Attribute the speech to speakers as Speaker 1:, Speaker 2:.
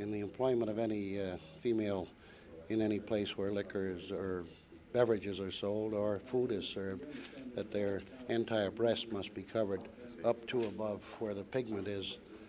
Speaker 1: in the employment of any female in any place where liquors or beverages are sold or food is served, that their entire breast must be covered up to above where the pigment is